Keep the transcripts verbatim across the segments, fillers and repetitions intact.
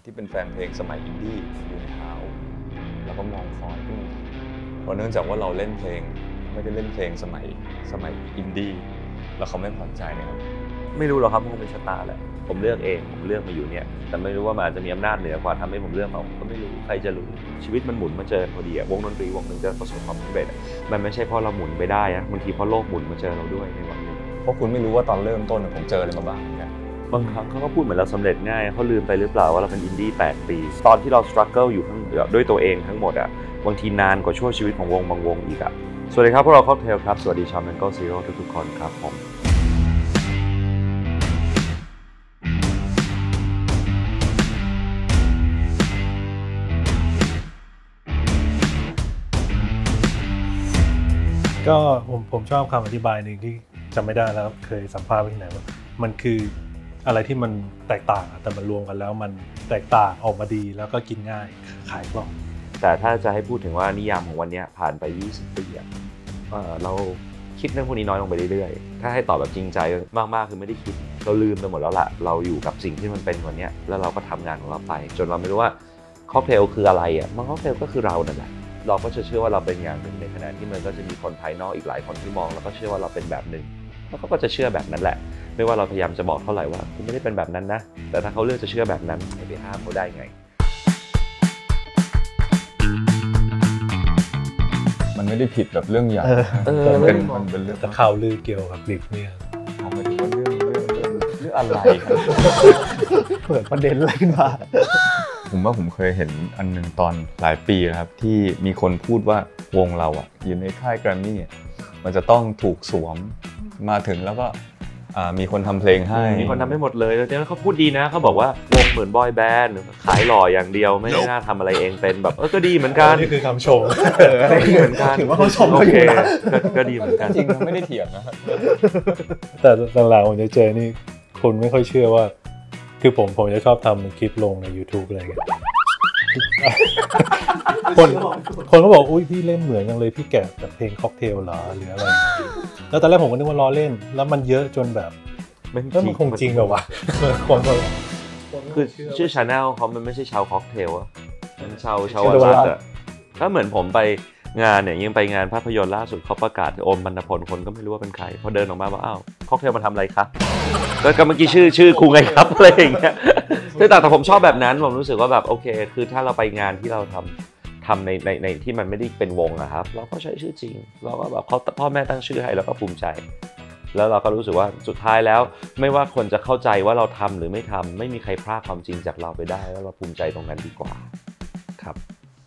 ที่เป็นแฟนเพลงสมัยอินดี้ยืนเท้าแล้วก็มองคอนขึ้นมาเพราะเนื่องจากว่าเราเล่นเพลงไม่ได้เล่นเพลงสมัยสมัยอินดี้แล้วเขาไม่พอใจนะครับไม่รู้หรอกครับมันคงเป็นชะตาแหละผมเลือกเองผมเลือกมาอยู่เนี่ยแต่ไม่รู้ว่ามันอาจจะมีอำนาจเหนือกว่าทำให้ผมเลือกมาผมก็ไม่รู้ใครจะรู้ชีวิตมันหมุนมาเจอพอดีวงดนตรีวงหนึ่งจะประสบความสำเร็จมันไม่ใช่เพราะเราหมุนไปได้นะบางทีเพราะโลกหมุนมาเจอเราด้วยในวันนึงเพราะคุณไม่รู้ว่าตอนเริ่มต้นผมเจออะไรมาบ้างเนี่ยบางครั้งเขาก็พูดเหมือนเราสำเร็จง่ายเขาลืมไปหรือเปล่าว่าเราเป็นอินดี้แปดปีตอนที่เราสครัลเกิลอยู่ทั้งด้วยตัวเองทั้งหมดอ่ะบางทีนานกว่าช่วงชีวิตของวงบางวงอีกอ่ะสวัสดีครับพวกเราค็อกเทลครับสวัสดีชาว Mango Zero ทุกๆคนครับผมก็ผมผมชอบคำอธิบายหนึ่งที่จำไม่ได้แล้วเคยสัมภาษณ์ไปที่ไหนว่ามันคืออะไรที่มันแตกต่างแต่มันรวมกันแล้วมันแตกต่างออกมาดีแล้วก็กินง่ายขายกล่องแต่ถ้าจะให้พูดถึงว่านิยามของวันนี้ผ่านไปยี่สิบปีอะเราคิดเรื่องพวกนี้น้อยลงไปเรื่อยๆถ้าให้ตอบแบบจริงใจมากๆคือไม่ได้คิดเราลืมไปหมดแล้วล่ะเราอยู่กับสิ่งที่มันเป็นวันนี้แล้วเราก็ทำงานของเราไปจนเราไม่รู้ว่าค็อกเทลคืออะไรอ่ะมันค็อกเทลก็คือเรานั่นแหละเราก็จะเชื่อว่าเราเป็นอย่างหนึ่งในขณะที่มันก็จะมีคนภายนอกอีกหลายคนที่มองแล้วก็เชื่อว่าเราเป็นแบบหนึ่งแล้วเขาก็จะเชื่อแบบนั้นแหละไม่ว่าเราพยายามจะบอกเท่าไหร่ว่าคุณไม่ได้เป็นแบบนั้นนะแต่ถ้าเขาเลือกจะเชื่อแบบนั้นไม่ไปห้ามเขาได้ไงมันไม่ได้ผิดแบบเรื่องใหญ่มันเป็นมันเป็นเรื่องข่าวลือเกี่ยวกับลิฟเนี่ยเอามาดูว่าเรื่องเรื่องเรื่องเรื่องอะไรครับเปิดประเด็นอะไรขึ้นมาผมว่าผมเคยเห็นอันนึงตอนหลายปีครับที่มีคนพูดว่าวงเราอ่ะอยู่ในค่ายแกรมมี่มันจะต้องถูกสวมมาถึงแล้วก็มีคนทำเพลงให้มีคนทำให้หมดเลยแล้วเนี่ยเขาพูดดีนะเขาบอกว่าวงเหมือนบอยแบนด์ขายหล่ออย่างเดียวไม่น่าทำอะไรเองเป็นแบบเออก็ดีเหมือนกันนี่คือคำชมก็ดีเหมือนกันถือว่าเขาชมเขาอยู่นะก็ดีเหมือนกันจริงไม่ได้เถียงนะครับแต่หลังๆผมจะเจอนี่คนไม่ค่อยเชื่อว่าคือผมผมจะชอบทำคลิปลงใน YouTube อะไรเงี้ยคนคนก็บอกอุ้ยพี่เล่นเหมือนกันเลยพี่แกะแบบเพลงค็อกเทลเหรอหรืออะไรแล้วตอนแรกผมก็นึกว่าล้อเล่นแล้วมันเยอะจนแบบแล้วมันคงจริงเหรอวะคนก็คือชื่อ channel เขามันไม่ใช่ชาวค็อกเทลอะมันชาวชาววัดอะถ้าเหมือนผมไปงานเนี่ยยังไปงานภาพยนตร์ล่าสุดเขาประกาศโอมบรรณพลคนก็ไม่รู้ว่าเป็นใครพอเดินออกมาว่าอ้าวค็อกเทลมาทำอะไรครับแล้วก็เมื่อกี้ชื่อชื่อครูไงครับอะไรอย่างเงี้ยแต่แต่ผมชอบแบบนั้นผมรู้สึกว่าแบบโอเคคือถ้าเราไปงานที่เราทำทำในในในที่มันไม่ได้เป็นวงอะครับเราก็ใช้ชื่อจริงเราก็แบบเขาพ่อแม่ตั้งชื่อให้แล้วก็ภูมิใจแล้วเราก็รู้สึกว่าสุดท้ายแล้วไม่ว่าคนจะเข้าใจว่าเราทำหรือไม่ทำไม่มีใครพรากความจริงจากเราไปได้แล้วเราภูมิใจตรงนั้นดีกว่าครับ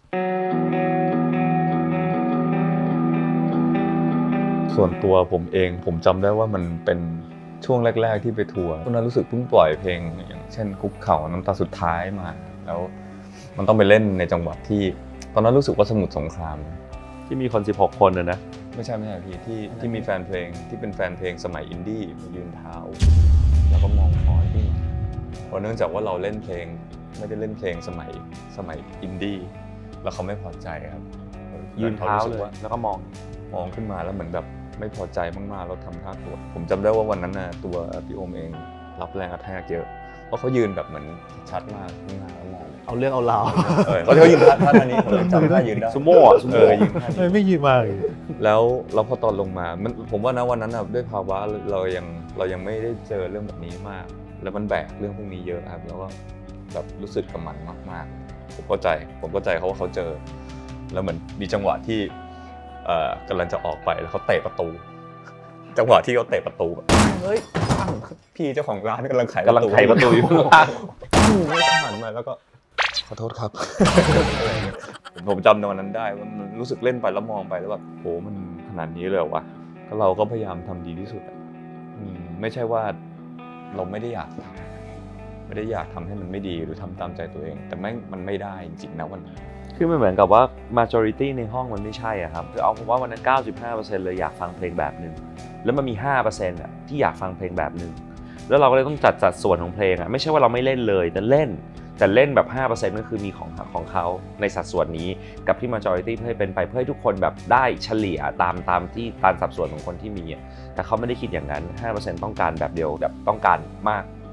ส่วนตัวผมเองผมจำได้ว่ามันเป็นช่วงแรกๆที่ไปทัวร์ตอนนั้นรู้สึกเพิ่งปล่อยเพลงอย่างเช่นคุกเข่าน้ำตาสุดท้ายมาแล้วมันต้องไปเล่นในจังหวัดที่ตอนนั้นรู้สึกว่าสมุทรสงครามที่มีคนสิบหกคนนะนะไม่ใช่ไม่ใช่พี่ที่ที่มีแฟนเพลงที่เป็นแฟนเพลงสมัยอินดี้มายืนเท้าแล้วก็มองคอนขึ้นมาเพราะเนื่องจากว่าเราเล่นเพลงไม่ได้เล่นเพลงสมัยสมัยอินดี้แล้วเขาไม่พอใจครับยืนเท้าเลยแล้วก็มองมองขึ้นมาแล้วเหมือนแบบไม่พอใจมากๆแล้วทำท่าโกรธผมจำได้ว่าวันนั้นนะตัวพี่โอมเองรับแรงกระแทกเยอะเพราะเขายืนแบบเหมือนชัดมากขึ้นมาแล้วมองเอาเรื่องเอาราวเขาเขายืนท่าท่านี้ผมจำท่ายืนได้ซูโม่ซูโม่ยืนท่านี้ไม่ยืนมากแล้วเราพอตอนลงมามันผมว่านะวันนั้นด้วยภาวะเรายังเรายังไม่ได้เจอเรื่องแบบนี้มากแล้วมันแบกเรื่องพวกนี้เยอะครับแล้วก็แบบรู้สึกกับมันมากๆผมเข้าใจผมเข้าใจเขาว่าเขาเจอแล้วเหมือนมีจังหวะที่กำลังจะออกไปแล้วเขาเตะประตูจังหวะที่เขาเตะประตูเฮ้ยพี่เจ้าของร้านกำลังไขกำลังไขประตูอยู่ข้างล่างหันมาแล้วก็ขอโทษครับผมจำในวันนั้นได้ว่ามันรู้สึกเล่นไปแล้วมองไปแล้วแบบโหมันขนาดนี้เลยวะก็เราก็พยายามทำดีที่สุดไม่ใช่ว่าเราไม่ได้อยากไม่ได้อยากทำให้มันไม่ดีหรือทำตามใจตัวเองแต่ไม่มันไม่ได้จริงๆนะวันนั้นคือมันเหมือนกับว่า majority ในห้องมันไม่ใช่อ่ะครับคือเอาผมว่าวันนั้น เก้าสิบห้าเปอร์เซ็นต์ เลยอยากฟังเพลงแบบนึงแล้วมันมี ห้าเปอร์เซ็นต์ อ่ะที่อยากฟังเพลงแบบนึงแล้วเราก็เลยต้องจัดจัดส่วนของเพลงอ่ะไม่ใช่ว่าเราไม่เล่นเลยแต่เล่นแต่เล่นแบบ ห้าเปอร์เซ็นต์ ก็คือมีของของเขาในสัดส่วนนี้กับที่ majority เพื่อให้เป็นไปเพื่อให้ทุกคนแบบได้เฉลี่ยตามตามที่ตามสัดส่วนของคนที่มีแต่เขาไม่ได้คิดอย่างนั้น ห้าเปอร์เซ็นต์ ต้องการแบบเดียวแบบต้องการมาก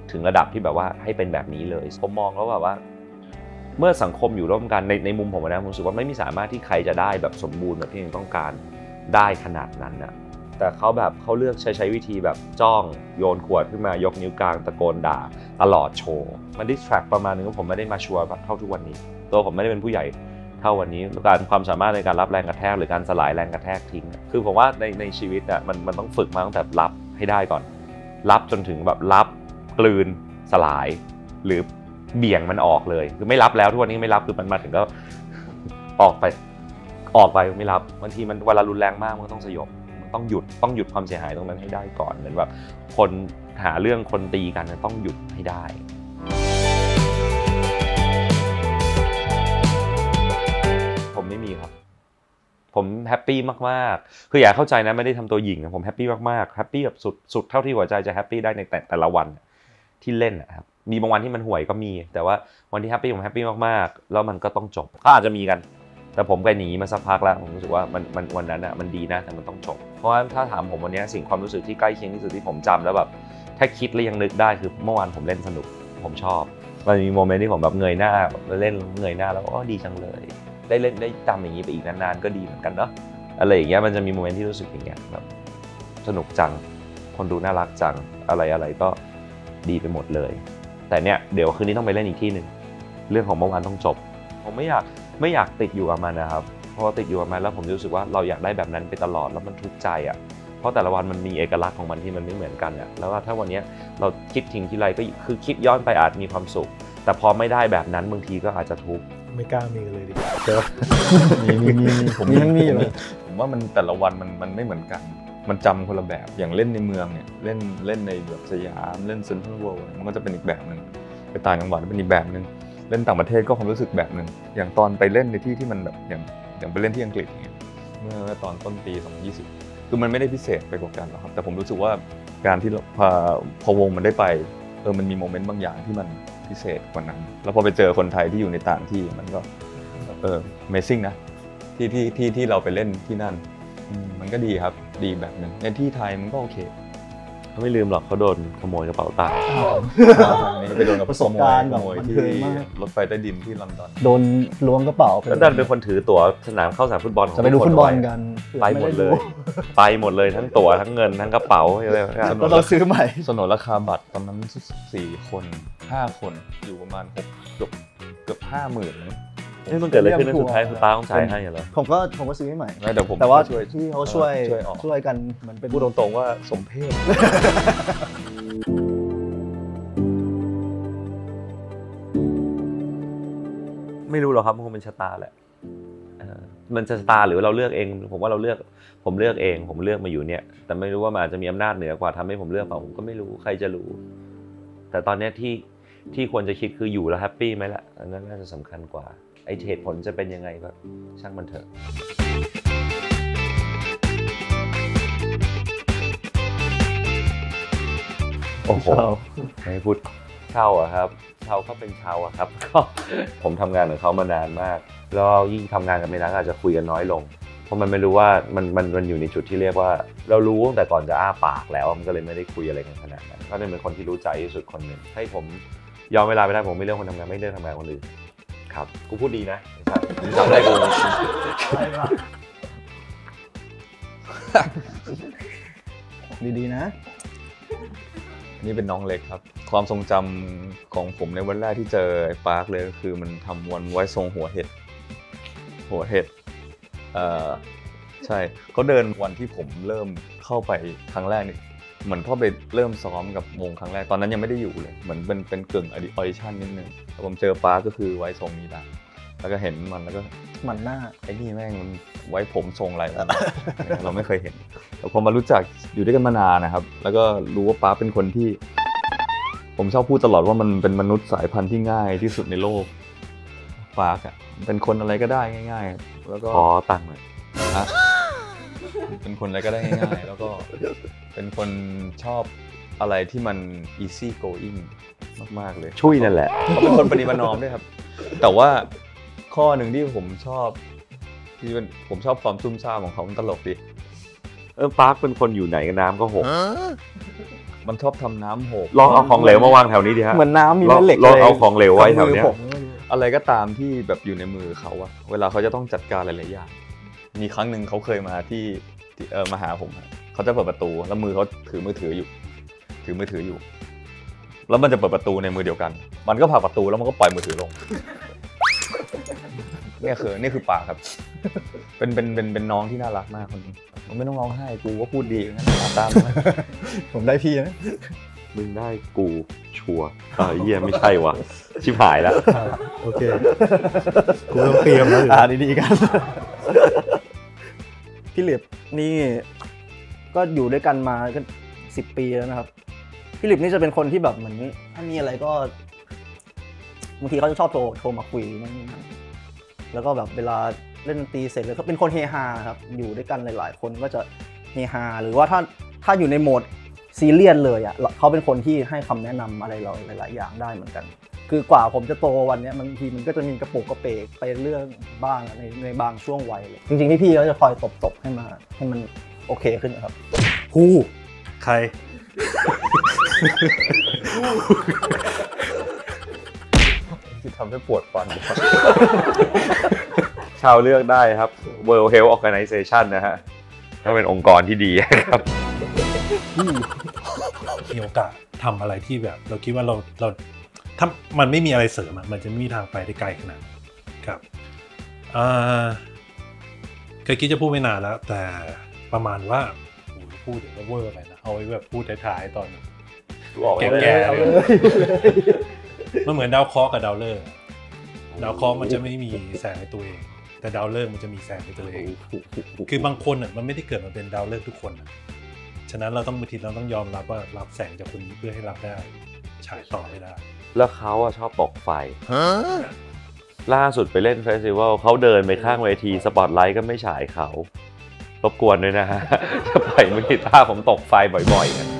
ถึงระดับที่แบบว่าให้เป็นแบบนี้เลยผมมองแล้วแบบว่าเมื่อสังคมอยู่ร่วมกันในในมุมผมนะผมรู้สึกว่าไม่มีสามารถที่ใครจะได้แบบสมบูรณ์แบบที่ตัวเองต้องการได้ขนาดนั้นนะแต่เขาแบบเขาเลือกใช้ใช้วิธีแบบจ้องโยนขวดขึ้นมายกนิ้วกลางตะโกนด่าตลอดโชว์มันดิสแทรกประมาณนึงว่าผมไม่ได้มาชัวร์แบบเท่าทุกวันนี้ตัวผมไม่ได้เป็นผู้ใหญ่เท่าวันนี้การความสามารถในการรับแรงกระแทกหรือการสลายแรงกระแทกทิ้งคือผมว่าในในชีวิตอ่ะมันมันต้องฝึกมาตั้งแต่รับให้ได้ก่อนรับจนถึงแบบรับกลืนสลายหรือเบี่ยงมันออกเลยคือไม่รับแล้วทุกวันนี้ไม่รับคือมันมาถึงก็ออกไปออกไปไม่รับบางทีมันเวลารุนแรงมากมันต้องสยบมันต้องหยุดต้องหยุดความเสียหายตรงนั้นให้ได้ก่อนเหมือนแบบคนหาเรื่องคนตีกันต้องหยุดให้ได้ผมไม่มีครับผมแฮปปี้มากๆคืออย่าเข้าใจนะไม่ได้ทำตัวหญิงผมแฮปปี้มากๆแฮปปี้แบบสุดสุดเท่าที่หัวใจจะแฮปปี้ได้ในแต่แต่ละวันที่เล่นนะครับมีบางวันที่มันห่วยก็มีแต่ว่าวันที่แฮปปี้ผมแฮปปี้มากๆแล้วมันก็ต้องจบก็อาจจะมีกันแต่ผมไปหนีมาสักพักแล้วผมรู้สึกว่ามันมันวันนั้นอ่ะมันดีนะแต่มันต้องจบเพราะว่าถ้าถามผมวันนี้สิ่งความรู้สึกที่ใกล้เคียงที่สุดที่ผมจำแล้วแบบถ้าคิดแล้วยังนึกได้คือเมื่อวานผมเล่นสนุกผมชอบมันมีโมเมนต์ที่ผมแบบเงยหน้าแบบเล่นเงยหน้าแล้วก็ดีจังเลยได้เล่นได้จำอย่างนี้ไปอีกนานๆก็ดีเหมือนกันเนาะอะไรอย่างเงี้ยมันจะมีโมเมนต์ที่รู้สึกอย่างเงี้ยแบบสนุกจังคนดูน่ารักจังอะไรอะไรก็ดีไปหมดเลยแต่เนี้ยเดี๋ยวคืนนี้ต้องไปเล่นอีกที่หนึ่งเรื่องของเมื่อวานต้องจบผมไม่อยากไม่อยากติดอยู่กับมันนะครับเพราะว่าติดอยู่กับมันแล้วผมรู้สึกว่าเราอยากได้แบบนั้นไปตลอดแล้วมันทุกข์ใจอ่ะเพราะแต่ละวันมันมีเอกลักษณ์ของมันที่มันไม่เหมือนกันอ่ะแล้วว่าถ้าวันนี้เราคิดทิ้งทีไรก็คือคิดย้อนไปอาจมีความสุขแต่พอไม่ได้แบบนั้นบางทีก็อาจจะทุกข์ไม่กล้ามีเลยดิเจอมีมีมีมีผมมีทั้งมีเลยผมว่ามันแต่ละวันมันมันไม่เหมือนกันมันจำคนละแบบอย่างเล่นในเมืองเนี่ยเล่นเล่นในแบบสยามเล่นเซ็นทรัลเวิลด์มันก็จะเป็นอีกแบบนึงไปต่างจังหวัดเป็นอีกแบบนึงเล่นต่างประเทศก็ความรู้สึกแบบนึงอย่างตอนไปเล่นในที่ที่มันแบบอย่างอย่างไปเล่นที่อังกฤษอย่างเงี้ยเมื่อตอนต้นปีสองพันยี่สิบคือมันไม่ได้พิเศษไปกว่ากันหรอกครับแต่ผมรู้สึกว่าการที่พอพอวงมันได้ไปเออมันมีโมเมนต์บางอย่างที่มันพิเศษกว่านั้นแล้วพอไปเจอคนไทยที่อยู่ในต่างที่มันก็เออ Amazing นะที่ที่ที่ที่เราไปเล่นที่นั่นมันก็ดีครับดีแบบนึงในที่ไทยมันก็โอเคเขาไม่ลืมหรอกเขาโดนขโมยกระเป๋าตังค์ไปโดนประสบการณ์ขโมยที่รถไฟใต้ดินที่ลอนดอนโดนล้วงกระเป๋าแล้วดันเป็นคนถือตั๋วสนามเข้าสนามฟุตบอลจะไปดูฟุตบอลกันไปหมดเลยไปหมดเลยทั้งตั๋วทั้งเงินทั้งกระเป๋าอะไรก็ต้องซื้อใหม่สนนราคาบัตรตอนนั้นสี่คนห้าคนอยู่ประมาณหกเกือบเกือบห้าหมื่นนี่มันเกิดอะไรขึ้นสุดท้ายคุณป้าต้องจ่ายให้เหรอผมก็ผมก็ซื้อให้ใหม่แต่ผมแต่ว่าที่เขาช่วยช่วยกันมันเป็นพูดตรงๆว่าสมเพชไม่รู้หรอกครับมันคงเป็นชะตาแหละมันจะชะตาหรือเราเลือกเองผมว่าเราเลือกผมเลือกเองผมเลือกมาอยู่เนี่ยแต่ไม่รู้ว่ามันอาจจะมีอำนาจเหนือกว่าทำให้ผมเลือกเปล่าผมก็ไม่รู้ใครจะรู้แต่ตอนนี้ที่ที่ควรจะคิดคืออยู่แล้วแฮปปี้ไหมล่ะอันนั้นน่าจะสำคัญกว่าไอ้เหตุผลจะเป็นยังไงก็ช่างมันเถอะโอ้โหไม่พูดเช่าอะครับเช่าก็เป็นเช่าอะครับก็ผมทำงานกับเขามานานมากแล้วยิ่งทำงานกับเมนักอาจจะคุยกันน้อยลงเพราะมันไม่รู้ว่ามันมันมันอยู่ในจุดที่เรียกว่าเรารู้ตั้งแต่ก่อนจะอ้าปากแล้วมันก็เลยไม่ได้คุยอะไรกันขนาดนั้นก็เป็นคนที่รู้ใจที่สุดคนหนึ่งให้ผมยอมเวลาไปได้ผมไม่เลือกคนทำงานไม่เลือกทำงานคนอื่นครับกูพูดดีนะทำได้กูดีๆนะนี่เป็นน้องเล็กครับความทรงจำของผมในวันแรกที่เจอไอ้ปาร์คเลยก็คือมันทำวันไว้ทรงหัวเห็ดหัวเห็ดเอ่อใช่เขาเดินวันที่ผมเริ่มเข้าไปครั้งแรกนี่เหมือนพ่อไปเริ่มซ้อมกับวงครั้งแรกตอนนั้นยังไม่ได้อยู่เลยเหมือนเป็นเป็นกึ่งออดิชั่นนิดนึงแต่ผมเจอปาร์คก็คือไว้ทรงนี้แหละแล้วก็เห็นมันแล้วก็มันหน้าไอ้นี่แม่งมันไว้ผมทรงอะไรเราไม่เคยเห็นแต่พอมารู้จักอยู่ด้วยกันมานานนะครับแล้วก็รู้ว่าปาร์คเป็นคนที่ผมชอบพูดตลอดว่ามันเป็นมนุษย์สายพันธุ์ที่ง่ายที่สุดในโลกปาร์คอ่ะเป็นคนอะไรก็ได้ง่ายๆแล้วก็ขอตังค์หน่อยนะเป็นคนอะไรก็ได้ง่ายๆแล้วก็เป็นคนชอบอะไรที่มัน easy going มากๆเลยช่วยนั่นแหละเขาเป็นคนปฏิบัติน้อมด้วยครับแต่ว่าข้อหนึ่งที่ผมชอบที่เป็นผมชอบความซุ่มซ่ามของเขามันตลกดิเออปาร์คเป็นคนอยู่ไหนกันน้ำก็หกมันชอบทำน้ำหกลองเอาของเหลวมาวางแถวนี้ดิฮะเหมือนน้ำมีแม่เหล็กลองเอาของเหลวไว้แถวนี้อะไรก็ตามที่แบบอยู่ในมือเขาอะเวลาเขาจะต้องจัดการหลายๆอย่างมีครั้งหนึ่งเขาเคยมาที่เออมาหาผมเขาจะเปิดประตูแล้วมือเขาถือมือถืออยู่ถือมือถืออยู่แล้วมันจะเปิดประตูในมือเดียวกันมันก็ผลักประตูแล้วมันก็ปล่อยมือถือลงนี่คือนี่คือปากครับเป็นเป็นเป็นเป็นน้องที่น่ารักมากคนนี้ไม่ต้องร้องไห้กูก็พูดดีงั้นตามผมได้พี่นะมึงได้กูชัวร์เออเยี่ยไม่ใช่วะชิบหายแล้วโอเคกูต้องเตรียมแล้วอ่าดีๆกันพี่หลิบนี่ก็อยู่ด้วยกันมาก็สิบปีแล้วนะครับพี่หลิบนี่จะเป็นคนที่แบบเหมือนถ้ามีอะไรก็บางทีเขาจะชอบโทรโทรมาคุยแล้วก็แบบเวลาเล่นดนตรีเสร็จแล้วเขาเป็นคนเฮฮาครับอยู่ด้วยกันหลายๆคนก็จะเฮฮาหรือว่าถ้าถ้าอยู่ในโหมดซีเรียสเลยอ่ะเขาเป็นคนที่ให้คำแนะนำอะไรเราหลายๆอย่างได้เหมือนกันคือกว่าผมจะโตวันนี้บางทีมันก็จะมีกระปุกกระเปกไปเรื่องบ้างในในบางช่วงวัยเลยจริงๆพี่ๆเขาจะคอยตบๆให้มาให้มันโอเคขึ้นครับฮู้ใครที่ทำให้ปวดฟันชาวเลือกได้ครับ World Health Organization นะฮะถ้าเป็นองค์กรที่ดีครับมีโอกาสทำอะไรที่แบบเราคิดว่าเราเราถ้ามันไม่มีอะไรเสริมอ่ะมันจะไม่มีทางไปได้ไกลขนาดครับอ่าเคยคิดจะพูดไม่นานแล้วแต่ประมาณว่าพูดเดี๋ยวก็เวอร์ไปนะเอาไว้แบบพูดท้ายๆตอนแก่ๆเลยมันเหมือนดาวเคราะห์กับดาวฤกษ์ดาวเคราะห์มันจะไม่มีแสงในตัวเองแต่ดาวฤกษ์มันจะมีแสงในตัวเองคือบางคนอ่ะมันไม่ได้เกิดมาเป็นดาวฤกษ์ทุกคนนะฉะนั้นเราต้องบางทีเราต้องยอมรับว่ารับแสงจากคนนี้เพื่อให้รับได้ฉายต่อไม่ได้แล้วเขาอะชอบตกไฟล่าสุดไปเล่นเฟสติวัลเขาเดินไปข้างเวทีสปอตไลท์ก็ไม่ฉายเขารบกวนด้วยนะฮะจะปล่อยมือกีตาร์ผมตกไฟบ่อยๆกัน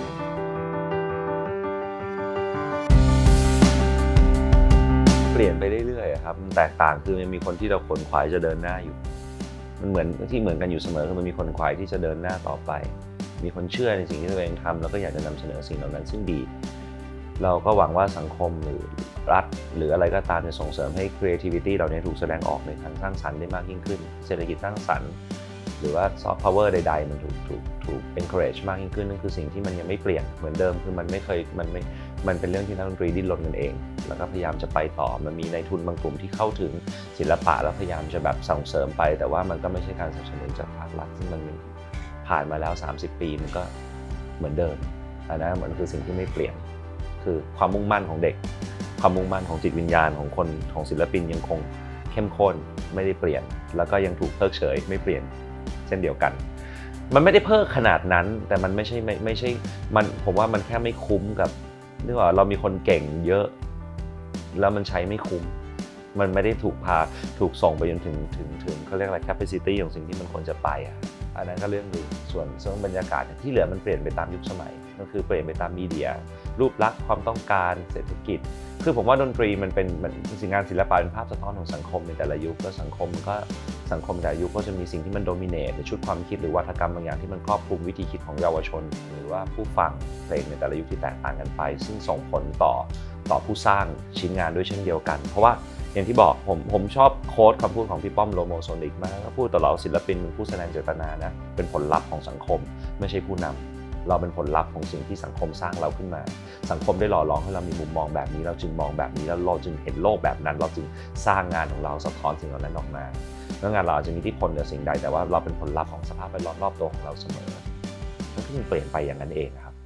เปลี่ยนไปเรื่อยๆครับมันแตกต่างคือมันมีคนที่เราขนขวายจะเดินหน้าอยู่มันเหมือนที่เหมือนกันอยู่เสมอคือมันมีคนขวายที่จะเดินหน้าต่อไปมีคนเชื่อในสิ่งที่ตัวเองทำแล้วก็อยากจะนำเสนอสิ่งเหล่านั้นซึ่งดีเราก็หวังว่าสังคมหรือรัฐหรืออะไรก็ตามจะส่งเสริมให้ creativity เราเนี่ยถูกแสดงออกในทางสร้างสรรค์ได้มากยิ่งขึ้นเศรษฐกิจสร้างสรรค์หรือว่า soft power ใดๆมันถูกถูกถูก encourage มากยิ่งขึ้นนั่นคือสิ่งที่มันยังไม่เปลี่ยนเหมือนเดิมคือมันไม่เคยมันไม่มันเป็นเรื่องที่นักดนตรีดิ้นรนกันเองแล้วก็พยายามจะไปต่อมันมีนายทุนบางกลุ่มที่เข้าถึงศิลปะแล้วพยายามจะแบบส่งเสริมไปแต่ว่ามันก็ไม่ใช่การสนับสนุนจากภาครัฐซึ่งมันผ่านมาแล้วสามสิบปีมันก็เหมือนเดิมอันนั้นมันคือสิ่งที่ไม่เปลี่ยนคือความมุ่งมั่นของเด็กความมุ่งมั่นของจิตวิญญาณของคนของศิลปินยังคงเข้มข้นไม่ได้เปลี่ยนแล้วก็ยังถูกเพิกเฉยไม่เปลี่ยนเช่นเดียวกันมันไม่ได้เพิกขนาดนั้นแต่มันไม่ใช่ไม่ไม่ใช่มันผมว่ามันแค่ไม่คุ้มกับนึกว่าเรามีคนเก่งเยอะแล้วมันใช้ไม่คุ้มมันไม่ได้ถูกพาถูกส่งไปจนถึงถึงถึงเขาเรียกอะไร capacity ของสิ่งที่มันควรจะไปอ่ะอันนั้นก็เรื่องนึงส่วนส่วนบรรยากาศที่เหลือมันเปลี่ยนไปตามยุคสมัยก็คือเปลี่ยนไปตามมีเดียรูปลักษณ์ความต้องการเศรษฐกิจคือผมว่าดนตรีมันเป็นสิ่งงานศิลปะเป็นภาพสะท้อนของสังคมในแต่ละยุคแล้วสังคมก็สังคมแต่ละยุคก็จะมีสิ่งที่มันโดมิเนตในชุดความคิดหรือวัฒกรรมบางอย่างที่มันครอบคลุมวิธีคิดของเยาวชนหรือว่าผู้ฟังเพลงในแต่ละยุคที่แตกต่างกันไปซึ่งส่งผลต่อต่อผู้สร้างชิ้นงานด้วยเช่นเดียวกันเพราะว่าอย่างที่บอกผมผมชอบโค้ดคำพูดของพี่ป้อมโลโมโซนิกมากเขาพูดตลอดศิลปินเป็นผู้แสดงเจตนานะเป็นผลลัพธ์ของสังคมไม่ใช่ผู้นำเราเป็นผลลัพธ์ของสิ่งที่สังคมสร้างเราขึ้นมาสังคมได้หล่อหลอมให้เรามีมุมมองแบบนี้เราจึงมองแบบนี้แล้วเราจึงเห็นโลกแบบนั้นเราจึงสร้างงานของเราสะท้อนสิ่งเหล่านั้นออกมาแล้วงานเราอาจจะมีอิทธิพลเหนือสิ่งใดแต่ว่าเราเป็นผลลัพธ์ของสภาพแวดล้อมรอบตัวของเราเสมอมันก็ยังเปลี่ยนไปอย่างนั้นเองครับ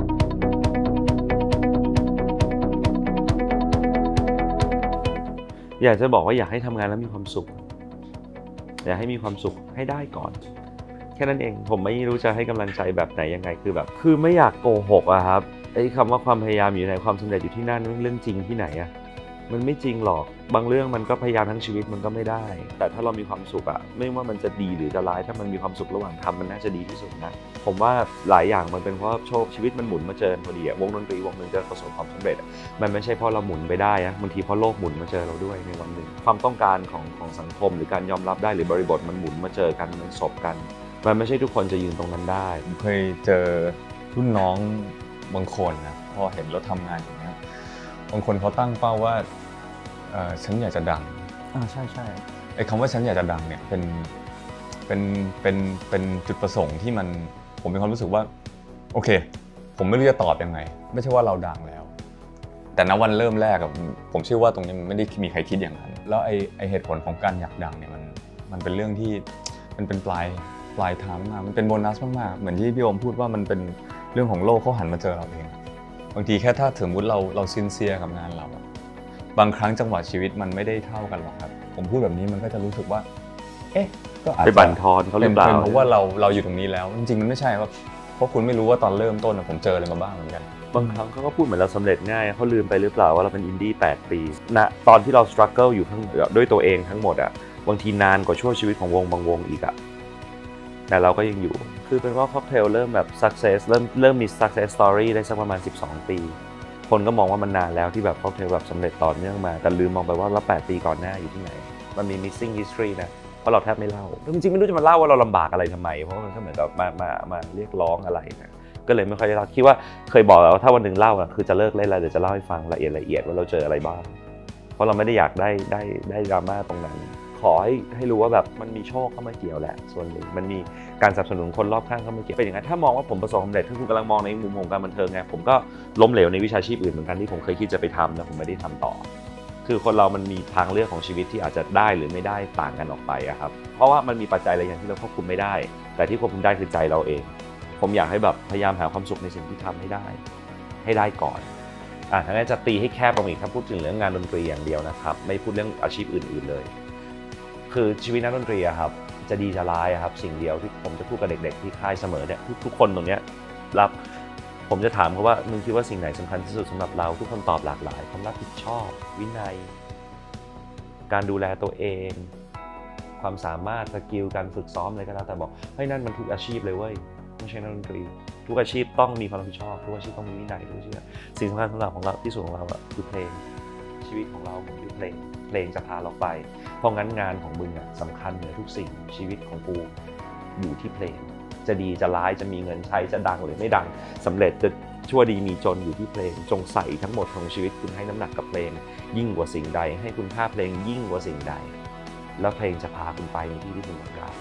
อยากจะบอกว่าอยากให้ทำงานแล้วมีความสุขอยากให้มีความสุขให้ได้ก่อนแค่นั้นเองผมไม่รู้จะให้กำลังใจแบบไหนยังไงคือแบบคือไม่อยากโกหกอะครับไอ้คำว่าความพยายามอยู่ในความสำเร็จอยู่ที่นั่นมันเรื่องจริงที่ไหนอะมันไม่จริงหรอกบางเรื่องมันก็พยายามทั้งชีวิตมันก็ไม่ได้แต่ถ้าเรามีความสุขอะไม่ว่ามันจะดีหรือจะร้ายถ้ามันมีความสุขระหว่างทำมันน่าจะดีที่สุดนะผมว่าหลายอย่างมันเป็นเพราะโชคชีวิตมันหมุนมาเจอพอดีอะวงดนตรีวงนึงจะประสบความสำเร็จมันไม่ใช่เพราะเราหมุนไปได้นะบางทีเพราะโลกหมุนมาเจอเราด้วยในวันหนึ่งความต้องการของของสังคมหรือการยอมรับได้หรือบริบทมันหมุนมาเจอกันมันสบกันมันไม่ใช่ทุกคนจะยืนตรงนั้นได้เคยเจอรุ่นน้องบางคนนะพอเห็นเราทำงานอย่างนี้บางคนเขาตั้งเป้าว่าเออฉันอยากจะดังอ่าใช่ใช่ไอ้คำว่าฉันอยากจะดังเนี่ยเป็นเป็นเป็นเป็นจุดประสงค์ที่มันผมมีความรู้สึกว่าโอเคผมไม่รู้จะตอบยังไงไม่ใช่ว่าเราดังแล้วแต่ณวันเริ่มแรกผมเชื่อว่าตรงนี้มันไม่ได้มีใครคิดอย่างนั้นแล้วไอ้ไอ้เหตุผลของการอยากดังเนี่ยมันมันเป็นเรื่องที่มันเป็นปลายปลายทางมากมันเป็นโบนัสมากๆเหมือนที่พี่โอมพูดว่ามันเป็นเรื่องของโลกเขาหันมาเจอเราเองบางทีแค่ถ้าสมมติเราเราซินเซียกับงานเราบางครั้งจังหวะชีวิตมันไม่ได้เท่ากันหรอกครับผมพูดแบบนี้มันก็จะรู้สึกว่าเอ๊ะก็อาจจะไปบั่นทอนเขาหรือเปล่าเพราะว่าเราเราอยู่ตรงนี้แล้วจริงๆมันไม่ใช่ว่าเพราะคุณไม่รู้ว่าตอนเริ่มต้นผมเจออะไรมาบ้างเหมือนกันบางครั้งเขาก็พูดเหมือนเราสำเร็จง่ายเขาลืมไปหรือเปล่าว่าเราเป็นอินดี้แปดปีณตอนที่เราสตรักเกิลอยู่ทั้งด้วยตัวเองทั้งหมดอ่ะบางทีนานกว่าช่วงชีวิตของวงบางวงอีกอ่ะแต่เราก็ยังอยู่คือเป็นว่าค็อกเทลเริ่มแบบ success เริ่มเริ่มมี success story ได้สักประมาณสิบสองปีคนก็มองว่ามันนานแล้วที่แบบค็อกเทลแบบสำเร็จต่อเนื่องมาแต่ลืมมองไปว่าแล้วแปดปีก่อนหน้าอยู่ที่ไหนมันมี missing history นะเพราะเราแทบไม่เล่าจริงๆไม่รู้จะมาเล่าว่าเราลำบากอะไรทำไมเพราะมันก็เหมือนกับมามามาเรียกร้องอะไรนะก็เลยไม่ค่อยได้เล่าคิดว่าเคยบอกแล้วถ้าวันหนึ่งเล่าอ่ะคือจะเลิกเล่นแล้วเดี๋ยวจะเล่าให้ฟังละเอียดละเอียดว่าเราเจออะไรบ้างเพราะเราไม่ได้อยากได้ได้ได้ดราม่าตรงนั้นขอให้ให้รู้ว่าแบบมันมีโชคเข้ามาเกี่ยวแหละส่วนหนึ่งมันมีการสนับสนุนคนรอบข้างเข้ามาเกี่ยวเป็นอย่างนั้นถ้ามองว่าผมประสบความสำเร็จถ้าคุณกำลังมองในมุมของการบันเทิงไงผมก็ล้มเหลวในวิชาชีพอื่นเหมือนกันที่ผมเคยคิดจะไปทำแต่ผมไม่ได้ทำต่อคือคนเรามันมีทางเลือกของชีวิตที่อาจจะได้หรือไม่ได้ต่างกันออกไปอะครับเพราะว่ามันมีปัจจัยอะไรอย่างที่เราควบคุมไม่ได้แต่ที่ควบคุมได้คือใจเราเองผมอยากให้แบบพยายามหาความสุขในสิ่งที่ทำให้ได้ให้ได้ก่อนอ่ะทั้งนั้นจะตีให้แคบลงอีกถ้าพูดถึงเรื่องงานดนตรีอย่างเดียวนะครับไม่พูดเรื่องอาชีพอื่นๆเลยคือชีวิตนักดนตรีอะครับจะดีจะร้ายอะครับสิ่งเดียวที่ผมจะพูดกับเด็กๆที่ค่ายเสมอเนี่ยทุกๆคนตรงเนี้ยรับผมจะถามเขาว่ามึงคิดว่าสิ่งไหนสำคัญที่สุดสำหรับเราทุกคนตอบหลากหลายความรับผิดชอบวินัยการดูแลตัวเองความสามารถสกิลการฝึกซ้อมอะไรก็แล้วแต่บอกเฮ้ยนั่นมันทุกอาชีพเลยเว้ยไม่ใช่นักดนตรีทุกอาชีพต้องมีความรับผิดชอบทุกอาชีพต้องมีวินัยทุกอาชีพสิ่งสำคัญสำหรับของเราที่สุดของเราอะคือเพลงชีวิตของเราคือเพลงเพลงจะพาเราไปเพราะงั้นงานของมึงอะสำคัญเหนือทุกสิ่งชีวิตของกูอยู่ที่เพลงจะดีจะร้ายจะมีเงินใช้จะดังหรือไม่ดังสำเร็จจะชั่วดีมีจนอยู่ที่เพลงจงใส่ทั้งหมดของชีวิตคุณให้น้ำหนักกับเพลงยิ่งกว่าสิ่งใดให้คุณค่าเพลงยิ่งกว่าสิ่งใดแล้วเพลงจะพาคุณไปในที่ที่คุณต้องการ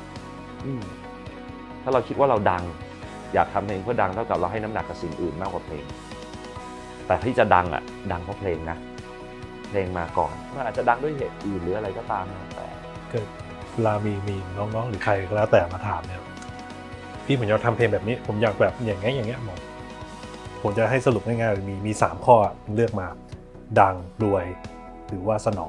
ถ้าเราคิดว่าเราดังอยากทำเพลงเพื่อดังเท่ากับเราให้น้ำหนักกับสิ่งอื่นมากกว่าเพลงแต่ที่จะดังอ่ะดังเพราะเพลงนะเพลงมาก่อนมันอาจจะดังด้วยเหตุอื่นหรืออะไรก็ตามแต่เกิดเวลามีมีน้องๆหรือใครก็แล้วแต่มาถามเนี่ยพี่ผมอยากทำเพลงแบบนี้ผมอยากแบบอย่างเงี้ยอย่างเงี้ยหมดผมจะให้สรุปง่ายๆมีมีสามข้อเลือกมาดังรวยหรือว่าสนอง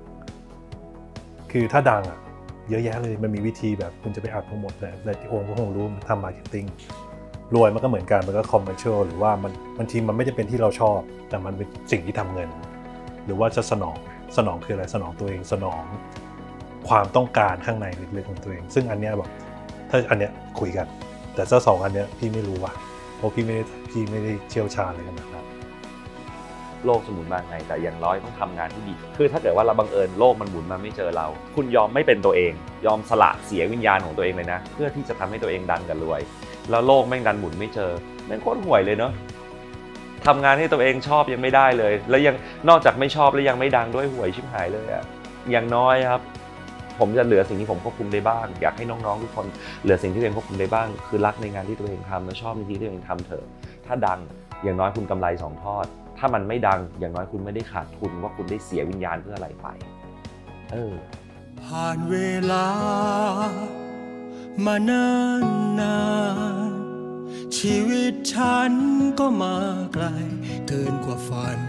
คือถ้าดังอ่ะเยอะแยะเลยมันมีวิธีแบบคุณจะไปอัดทั้งหมดแต่แต่ที่โอมก็คงรู้ทำมาร์เก็ตติ้งรวยมันก็เหมือนกันมันก็คอมเมอร์เชียลหรือว่ามันบางทีมันไม่ได้เป็นที่เราชอบแต่มันเป็นสิ่งที่ทำเงินหรือว่าจะสนองสนองคืออะไรสนองตัวเองสนองความต้องการข้างในลึกๆของตัวเองซึ่งอันเนี้ยแบบถ้าอันเนี้ยคุยกันแต่เจ้าสองอันเนี้ยพี่ไม่รู้ว่ะเพราะพี่ไม่ได้พี่ไม่ได้เชี่ยวชาญเลยขนาดนั้นโลกสมุนมาไงแต่อย่างน้อยต้องทำงานที่ดีคือถ้าเกิดว่าเราบังเอิญโลกมันหมุนมาไม่เจอเราคุณยอมไม่เป็นตัวเองยอมสละเสียวิญญาณของตัวเองเลยนะเพื่อที่จะทำให้ตัวเองดังกับรวยแล้วโลกแม่งดันหมุนไม่เจอแม่งโคตรห่วยเลยเนาะทำงานให้ตัวเองชอบยังไม่ได้เลยแล้วยังนอกจากไม่ชอบแล้วยังไม่ดังด้วยห่วยชิบหายเลยอะอย่างน้อยครับผมจะเหลือสิ่งที่ผมควบคุมได้บ้างอยากให้น้องๆทุกคนเหลือสิ่งที่ตัวเองควบคุมได้บ้างคือรักในงานที่ตัวเองทำและชอบในที่ที่ตัวเองทำเถอะถ้าดังอย่างน้อยคุณกำไรสองทอดถ้ามันไม่ดังอย่างน้อยคุณไม่ได้ขาดทุนว่าคุณได้เสียวิญญาณเพื่ออะไรไปเออผ่านเวลามานานนานชีวิตฉันก็มาไกลเกินกว่าฝัน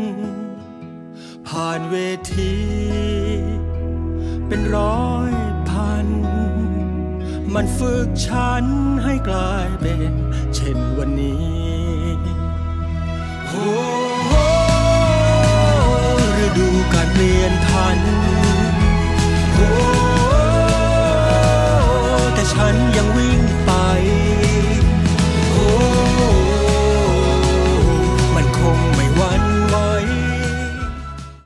ผ่านเวทีเป็นร้อยพันมันฝึกฉันให้กลายเป็นเช่นวันนี้โอ้ฤดูการเปลี่ยนพันโอ้แต่ฉันยังวิ่งไป